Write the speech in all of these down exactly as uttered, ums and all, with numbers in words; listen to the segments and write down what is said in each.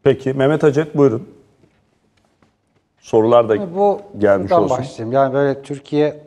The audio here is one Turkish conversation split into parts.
Peki Mehmet Acet buyurun. Sorular da bu gelmiş olsun. Başlayayım. Yani böyle Türkiye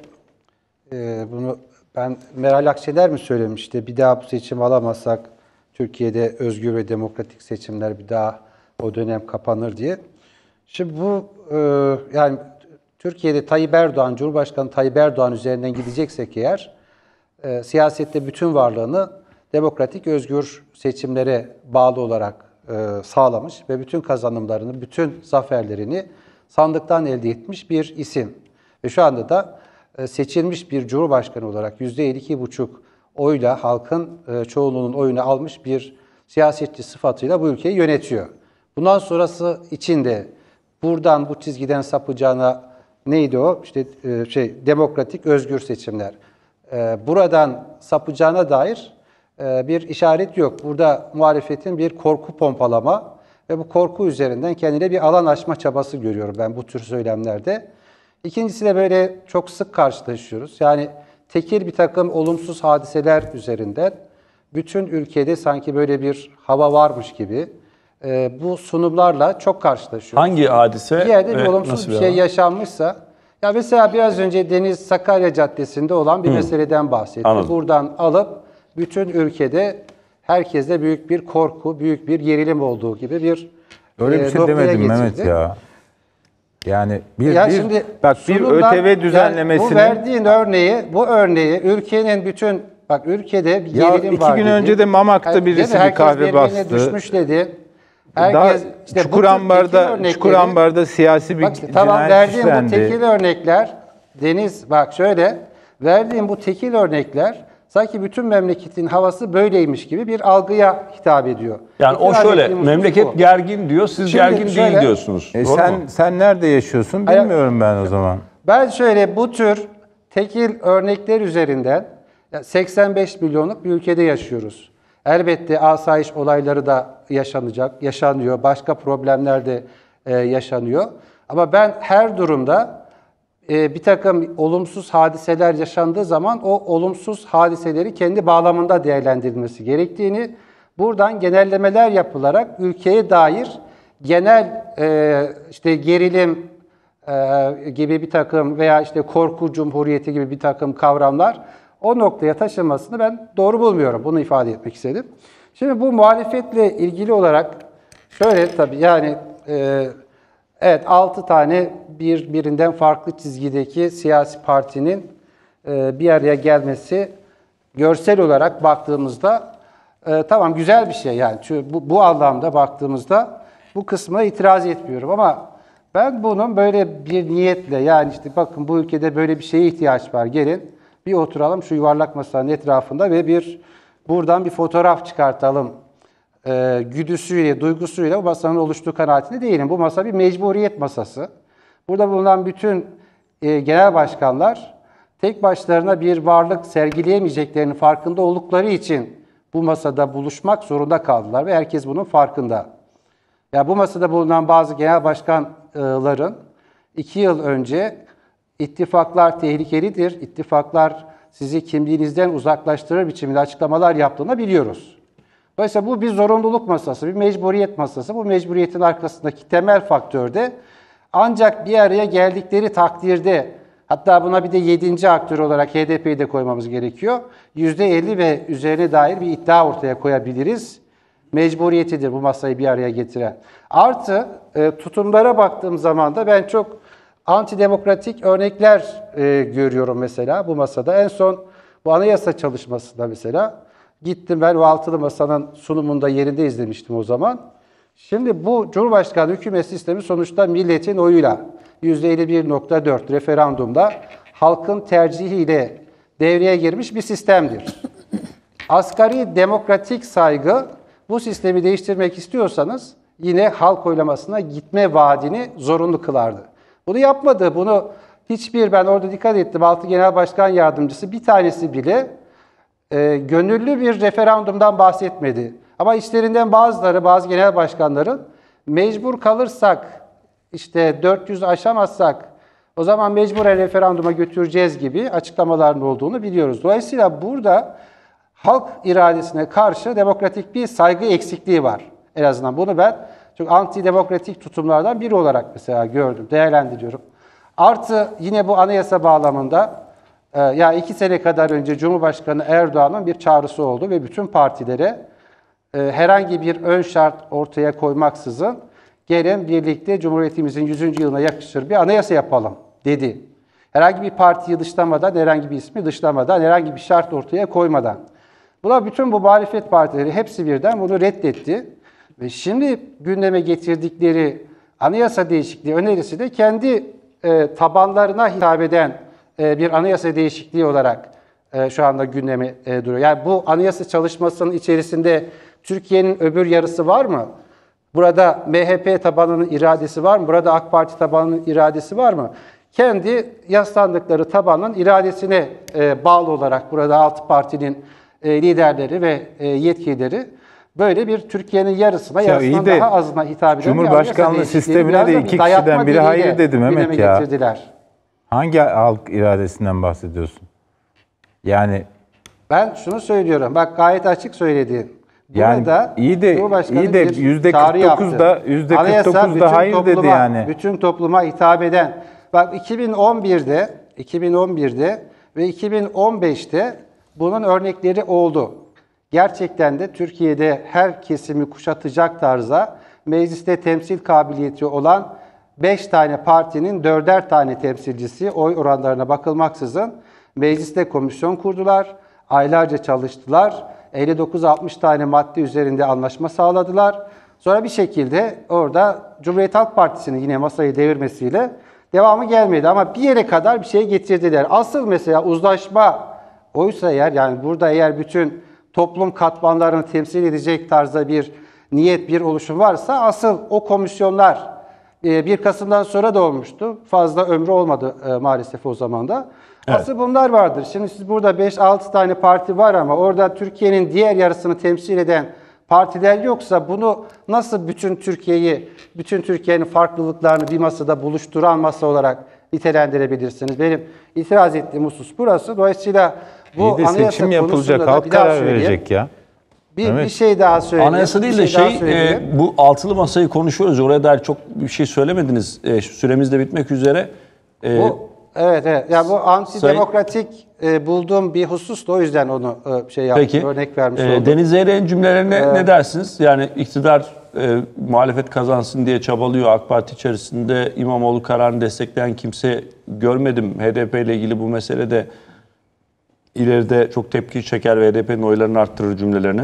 e, bunu ben Meral Akşener mi söylemişti? Bir daha bu seçim alamazsak Türkiye'de özgür ve demokratik seçimler bir daha o dönem kapanır diye. Şimdi bu e, yani Türkiye'de Tayyip Erdoğan, Cumhurbaşkanı Tayyip Erdoğan üzerinden gideceksek eğer e, siyasette bütün varlığını demokratik özgür seçimlere bağlı olarak e, sağlamış ve bütün kazanımlarını, bütün zaferlerini sandıktan elde etmiş bir isim. Ve şu anda da e, seçilmiş bir cumhurbaşkanı olarak yüzde elli iki buçuk oyla halkın e, çoğunluğunun oyunu almış bir siyasetçi sıfatıyla bu ülkeyi yönetiyor. Bundan sonrası için de buradan bu çizgiden sapacağına neydi o? İşte e, şey demokratik özgür seçimler. E, buradan sapacağına dair e, bir işaret yok. Burada muhalefetin bir korku pompalama ve bu korku üzerinden kendine bir alan açma çabası görüyorum ben bu tür söylemlerde. İkincisi de böyle çok sık karşılaşıyoruz. Yani tekil bir takım olumsuz hadiseler üzerinden bütün ülkede sanki böyle bir hava varmış gibi e, bu sunumlarla çok karşılaşıyoruz. Hangi hadise? Bir yerde bir ve olumsuz bir bir şey hava? yaşanmışsa, ya mesela biraz önce Deniz Sakarya Caddesi'nde olan bir Hı. meseleden bahsetti. Anladım. Buradan alıp bütün ülkede herkeste büyük bir korku, büyük bir gerilim olduğu gibi bir Öyle bir e, şey noktaya demedim getirdi. Mehmet ya. Yani bir, Ya bir şimdi bak bir sunumdan- ÖTV düzenlemesinin yani bu verdiğin örneği, bu örneği ülkenin bütün bak ülkede bir ya gerilim iki var gün dedi. önce de Mamak'ta Her- birisi herkes bir kahve birbirine bastı. düşmüş dedi. Daha Herkes işte bu tür tekil Çukurambar'da örnekleri- Çukurambar'da siyasi bir Bak işte, tamam cinayet verdiğim bu işlendi. tekil örnekler Deniz bak şöyle verdiğim bu tekil örnekler sanki bütün memleketin havası böyleymiş gibi bir algıya hitap ediyor. Yani Bütün o şöyle hareketimiz memleket bu. gergin diyor, siz Şimdi gergin şöyle- değil diyorsunuz. E Doğru sen mu? sen nerede yaşıyorsun Hayır. bilmiyorum ben o zaman. Ben şöyle bu tür tekil örnekler üzerinden ya seksen beş milyonluk bir ülkede yaşıyoruz. Elbette asayiş olayları da yaşanacak, yaşanıyor. Başka problemler de e, yaşanıyor. Ama ben her durumda e, bir takım olumsuz hadiseler yaşandığı zaman o olumsuz hadiseleri kendi bağlamında değerlendirilmesi gerektiğini, buradan genellemeler yapılarak ülkeye dair genel e, işte gerilim, Ee, gibi bir takım veya işte korku cumhuriyeti gibi bir takım kavramlar o noktaya taşınmasını ben doğru bulmuyorum. Bunu ifade etmek istedim. Şimdi bu muhalefetle ilgili olarak şöyle tabii yani e, evet altı tane birbirinden farklı çizgideki siyasi partinin e, bir araya gelmesi görsel olarak baktığımızda e, tamam güzel bir şey yani. Çünkü bu, bu anlamda baktığımızda bu kısmına itiraz etmiyorum ama ben bunun böyle bir niyetle yani işte bakın bu ülkede böyle bir şeye ihtiyaç var gelin bir oturalım şu yuvarlak masanın etrafında ve bir buradan bir fotoğraf çıkartalım e, güdüsüyle, duygusuyla bu masanın oluştuğu kanaatinde değilim. Bu masa bir mecburiyet masası. Burada bulunan bütün e, genel başkanlar tek başlarına bir varlık sergileyemeyeceklerinin farkında oldukları için bu masada buluşmak zorunda kaldılar ve herkes bunun farkında. Ya bu masada bulunan bazı genel başkanların iki yıl önce ittifaklar tehlikelidir, ittifaklar sizi kimliğinizden uzaklaştırır biçiminde açıklamalar yaptığını biliyoruz. Dolayısıyla bu bir zorunluluk masası, bir mecburiyet masası. Bu mecburiyetin arkasındaki temel faktör de ancak bir araya geldikleri takdirde, hatta buna bir de yedinci aktör olarak H D P'yi de koymamız gerekiyor. yüzde elli ve üzerine dair bir iddia ortaya koyabiliriz. Mecburiyetidir bu masayı bir araya getiren. Artı e, tutumlara baktığım zaman da ben çok antidemokratik örnekler e, görüyorum mesela bu masada. En son bu anayasa çalışmasında mesela gittim ben o altılı masanın sunumunda yerinde izlemiştim o zaman. Şimdi bu Cumhurbaşkanı hükümet sistemi sonuçta milletin oyuyla yüzde elli bir nokta dört referandumda halkın tercihiyle devreye girmiş bir sistemdir. Asgari demokratik saygı bu sistemi değiştirmek istiyorsanız yine halk oylamasına gitme vaadini zorunlu kılardı. Bunu yapmadı. Bunu hiçbir ben orada dikkat ettim. Altı Genel Başkan Yardımcısı bir tanesi bile e, gönüllü bir referandumdan bahsetmedi. Ama işlerinden bazıları, bazı genel başkanların mecbur kalırsak, işte dört yüz aşamazsak o zaman mecburen referanduma götüreceğiz gibi açıklamaların olduğunu biliyoruz. Dolayısıyla burada halk iradesine karşı demokratik bir saygı eksikliği var. En azından bunu ben çok antidemokratik tutumlardan biri olarak mesela gördüm, değerlendiriyorum. Artı yine bu anayasa bağlamında e, ya iki sene kadar önce Cumhurbaşkanı Erdoğan'ın bir çağrısı oldu ve bütün partilere e, herhangi bir ön şart ortaya koymaksızın gelin birlikte Cumhuriyetimizin yüzüncü yılına yakışır bir anayasa yapalım dedi. Herhangi bir partiyi dışlamadan, herhangi bir ismi dışlamadan, herhangi bir şart ortaya koymadan. Buna bütün bu muhalefet partileri hepsi birden bunu reddetti. Ve şimdi gündeme getirdikleri anayasa değişikliği önerisi de kendi e, tabanlarına hitap eden e, bir anayasa değişikliği olarak e, şu anda gündeme e, duruyor. Yani bu anayasa çalışmasının içerisinde Türkiye'nin öbür yarısı var mı? Burada M H P tabanının iradesi var mı? Burada AK Parti tabanının iradesi var mı? Kendi yaslandıkları tabanın iradesine e, bağlı olarak burada altı partinin e, liderleri ve e, yetkilileri böyle bir Türkiye'nin yarısına, Ya yarısından iyi de daha azına hitap eden Cumhurbaşkanlığı bir anayasa değişikliği, sistemine biraz de da iki bir dayatma kişiden biri diliyle hayır dedi Mehmet gündeme ya. getirdiler. Hangi halk iradesinden bahsediyorsun? Yani Ben şunu söylüyorum, bak gayet açık söylediğim. Yani Burada iyi de- Cumhurbaşkanı iyi de bir yüzde çağrı kırk dokuzda yaptı. yüzde kırk Anayasa dokuzda bütün hayır dedi topluma- yani. Bütün topluma hitap eden. Bak iki bin on birde, iki bin on birde ve iki bin on beşte bunun örnekleri oldu. Gerçekten de Türkiye'de her kesimi kuşatacak tarzda mecliste temsil kabiliyeti olan beş tane partinin dörder tane temsilcisi oy oranlarına bakılmaksızın mecliste komisyon kurdular. Aylarca çalıştılar. elli dokuz altmış tane madde üzerinde anlaşma sağladılar. Sonra bir şekilde orada Cumhuriyet Halk Partisi'nin yine masayı devirmesiyle devamı gelmedi. Ama bir yere kadar bir şey getirdiler. Asıl mesela uzlaşma oysa eğer, yani burada eğer bütün toplum katmanlarını temsil edecek tarzda bir niyet, bir oluşum varsa asıl o komisyonlar bir Kasım'dan sonra da olmuştu. Fazla ömrü olmadı maalesef o zaman da. Evet. Asıl bunlar vardır. Şimdi siz burada beş altı tane parti var ama orada Türkiye'nin diğer yarısını temsil eden partiler yoksa bunu nasıl bütün Türkiye'yi, bütün Türkiye'nin farklılıklarını bir masada buluşturan masa olarak nitelendirebilirsiniz? Benim itiraz ettiğim husus burası. Dolayısıyla bu İyi de anayasa seçim yapılacak, konusunda da halk bir daha karar söyleyeyim. verecek ya. Bir, Evet. bir şey daha söyleyeyim. Anayasa değil de bir şey, daha söyleyeyim. e, bu altılı masayı konuşuyoruz. Oraya dair çok bir şey söylemediniz. E, süremiz de bitmek üzere. E, Bu, evet, evet. Yani bu antidemokratik e, bulduğum bir husus da o yüzden onu e, şey yaptım, Peki. örnek vermiş E, oldum. Deniz Zeyrek'in cümlelerine ne dersiniz? Yani iktidar e, muhalefet kazansın diye çabalıyor. AK Parti içerisinde İmamoğlu kararını destekleyen kimse görmedim. H D P ile ilgili bu meselede ileride çok tepki çeker ve H D P'nin oylarını arttırır cümlelerine.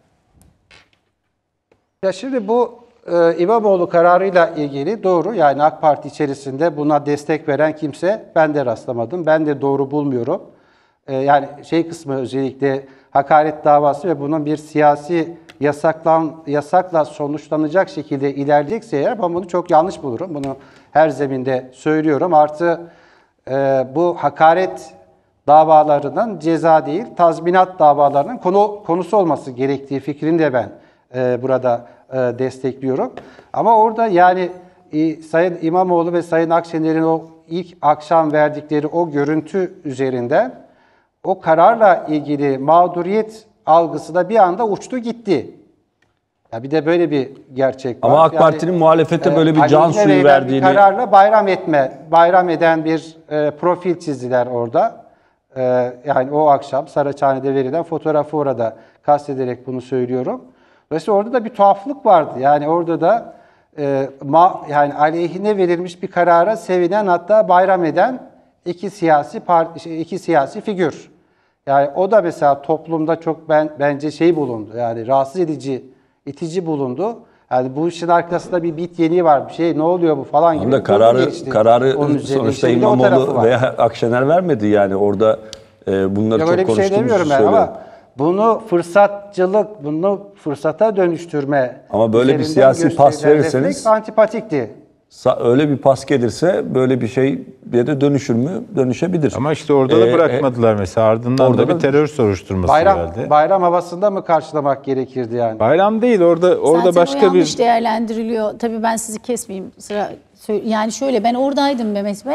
Ya şimdi bu e, İmamoğlu kararıyla ilgili doğru, yani AK Parti içerisinde buna destek veren kimse ben de rastlamadım. Ben de doğru bulmuyorum. E, yani şey kısmı özellikle hakaret davası ve bunun bir siyasi yasaklan yasakla sonuçlanacak şekilde ilerleyecekse eğer ben bunu çok yanlış bulurum. Bunu her zeminde söylüyorum. Artı e, bu hakaret davalarının ceza değil, tazminat davalarının konu konusu olması gerektiği fikrini de ben e, burada e, destekliyorum. Ama orada yani e, Sayın İmamoğlu ve Sayın Akşener'in o ilk akşam verdikleri o görüntü üzerinden o kararla ilgili mağduriyet algısı da bir anda uçtu gitti. Ya bir de böyle bir gerçek var. Ama AK Yani, Parti'nin muhalefete böyle bir e, can aleyhine suyu verilen verdiğini... bir kararla bayram etme, bayram eden bir e, profil çizdiler orada. E, yani o akşam Saraçhane'de verilen fotoğrafı orada kastederek bunu söylüyorum. Dolayısıyla orada da bir tuhaflık vardı. Yani orada da e, ma, yani aleyhine verilmiş bir karara sevinen, hatta bayram eden iki siyasi parti, iki siyasi figür. Yani o da mesela toplumda çok ben bence şey bulundu. Yani rahatsız edici, itici bulundu. Yani bu işin arkasında bir bit yeniği var, bir şey, ne oluyor bu falan gibi. Ama da kararı kararı Onun üzerine. sonuçta İşte bir de o tarafı İmamoğlu var. veya Akşener vermedi, yani orada e, bunları Ya çok öyle bir şey konuştuğumuzu demiyorum ben söylüyorum. ama bunu fırsatçılık, bunu fırsata dönüştürme. Ama böyle bir üzerinden siyasi pas gösterilen verirseniz- refleks antipatikti. Sa- öyle bir pas gelirse böyle bir şey bir de dönüşür mü? Dönüşebilir. Ama işte orada da Ee, bırakmadılar mesela. Ardından orada da bir da- terör soruşturması Bayram geldi. bayram havasında mı karşılamak gerekirdi yani? Bayram değil, orada orada Zaten başka o yanlış bir değerlendiriliyor. Tabii ben sizi kesmeyeyim. Sıra sö- yani şöyle, ben oradaydım Mehmet Bey.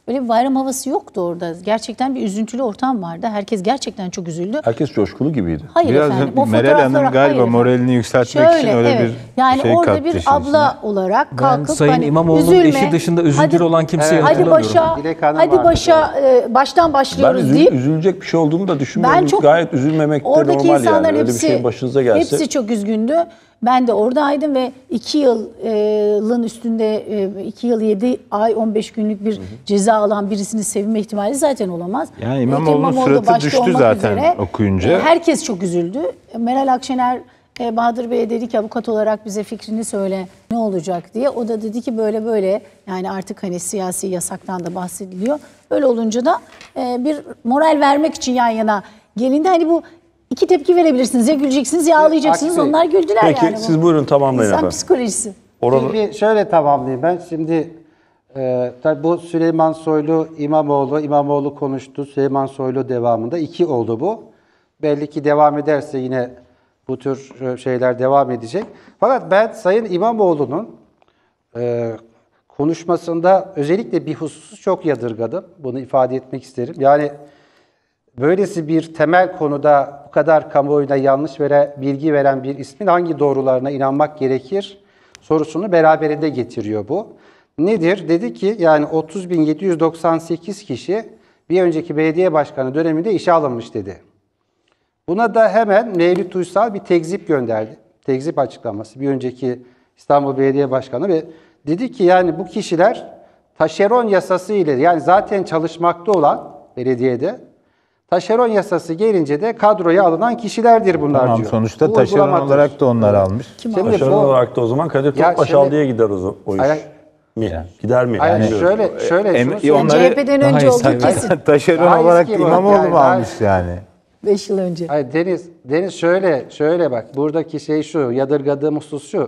Öyle bir bayram havası yoktu orada. Gerçekten bir üzüntülü ortam vardı. Herkes gerçekten çok üzüldü. Herkes coşkulu gibiydi. Hayır Biraz efendim. da O Meral fotoğraflara- Hanım galiba hayır efendim. moralini yükseltmek için öyle evet. bir yani şey orada kattı bir işin abla olarak Ben kalkıp Sayın hani, İmamoğlu'nun üzülme, eşi dışında üzüntülü hadi- olan kimseyi Hadi hatırlamıyorum. başa, Dilek Hanım hadi vardı. başa, e, baştan Ben başlıyoruz üzül- deyip üzülecek bir şey olduğunu da düşünmüyorum. ben çok Gayet üzülmemek de oradaki normal yani. insanların Öyle bir hepsi, şey başınıza gelse. hepsi çok üzgündü. Ben de oradaydım ve iki yılın üstünde e, iki yıl yedi ay on beş günlük bir ceza alan birisini sevinme ihtimali zaten olamaz. Yani Ekrem İmamoğlu'nun İmamoğlu suratı başta düştü olmak zaten okuyunca. e, Herkes çok üzüldü. Meral Akşener e, Bahadır Bey'e dedi ki avukat olarak bize fikrini söyle ne olacak diye. O da dedi ki böyle böyle yani artık hani siyasi yasaktan da bahsediliyor. Öyle olunca da e, bir moral vermek için yan yana gelindi. Hani bu iki tepki verebilirsiniz. Ya güleceksiniz ya ağlayacaksınız. Aksi- Onlar güldüler Peki yani. bu. siz buyurun tamamlayın İnsan efendim. psikolojisi. Orada Şimdi şöyle tamamlayayım ben. Şimdi e, tabii bu Süleyman Soylu, İmamoğlu, İmamoğlu konuştu. Süleyman Soylu devamında iki oldu bu. Belli ki devam ederse yine bu tür şeyler devam edecek. Fakat ben Sayın İmamoğlu'nun e, konuşmasında özellikle bir hususu çok yadırgadım. Bunu ifade etmek isterim. Yani böylesi bir temel konuda bu kadar kamuoyuna yanlış vere, bilgi veren bir ismin hangi doğrularına inanmak gerekir sorusunu beraberinde getiriyor bu. Nedir? Dedi ki yani otuz bin yedi yüz doksan sekiz kişi bir önceki belediye başkanı döneminde işe alınmış dedi. Buna da hemen Mevlüt Uysal bir tekzip gönderdi. Tekzip açıklaması bir önceki İstanbul Belediye Başkanı ve dedi ki yani bu kişiler taşeron yasası ile yani zaten çalışmakta olan belediyede taşeron yasası gelince de kadroya alınan kişilerdir bunlar Tamam, diyor. sonuçta Bu taşeron uygulamadır. olarak da onlar almış. Şimdi başarılı bu- olarak da o zaman Kadir Ya Topbaş şimdi- aldıya gider o, o iş. Hayır, Mi? Gider mi? hayır, Yani şöyle şöyle Em- şunu söyleyeyim. onları- C H P'den Daha önce iyi olduğu saygı- kesin. Taşeron Daha olarak eski bu. İmamoğlu Yani mu daha- almış yani? beş yıl önce. Hayır Deniz, Deniz şöyle şöyle bak buradaki şey şu yadırgadığım husus şu.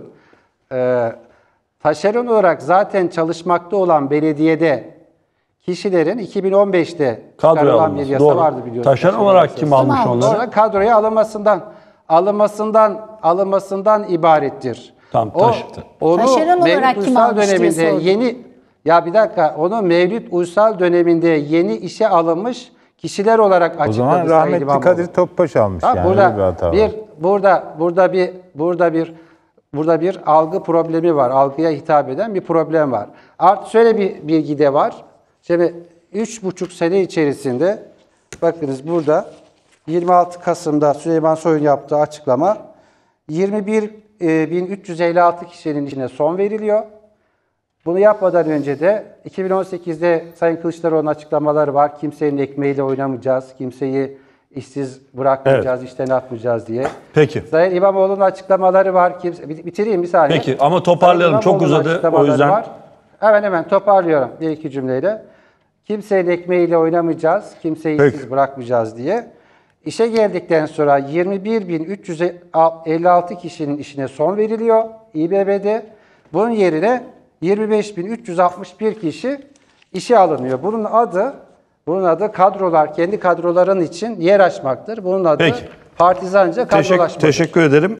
Ee, taşeron olarak zaten çalışmakta olan belediyede kişilerin iki bin on beşte kadroya çıkarılan bir alınması. yasa Doğru. vardı biliyorsunuz. Taşeron olarak kim almış Tamam, onları? Sonra kadroya alınmasından alınmasından alınmasından ibarettir. Tamam, O, taş- onu Taşeron olarak Mevlüt kim Uysal almış diye döneminde sordum. yeni ya bir dakika onu Mevlüt Uysal döneminde yeni işe alınmış kişiler olarak açıkladı. O zaman Sayın rahmetli İmamoğlu. Kadir Topbaş almış Ha, yani. burada öyle bir hata bir var. burada burada bir burada bir burada bir algı problemi var. Algıya hitap eden bir problem var. Artı şöyle bir bilgi de var. Şimdi üç buçuk sene içerisinde bakınız burada yirmi altı Kasım'da Süleyman Soylu'nun yaptığı açıklama yirmi bir bin üç yüz elli altı kişinin işine son veriliyor. Bunu yapmadan önce de iki bin on sekizde Sayın Kılıçdaroğlu'nun açıklamaları var. Kimsenin ekmeğiyle oynamayacağız, kimseyi işsiz bırakmayacağız, işten atmayacağız diye. Peki. Sayın İmamoğlu'nun açıklamaları var. Kimse, bitireyim bir saniye. Peki, ama toparlayalım. Sayın Çok İmamoğlu'nun uzadı, o açıklamaları yüzden- var. Hemen hemen toparlıyorum bir iki cümleyle. Kimsenin ekmeğiyle oynamayacağız, kimseyi Peki. işsiz bırakmayacağız diye. İşe geldikten sonra yirmi bir bin üç yüz elli altı kişinin işine son veriliyor İBB'de. Bunun yerine yirmi beş bin üç yüz altmış bir kişi işe alınıyor. Bunun adı bunun adı kadrolar, kendi kadroların için yer açmaktır. Bunun adı Peki. partizanca Teşekkür, kadrolaşmadır. teşekkür ederim.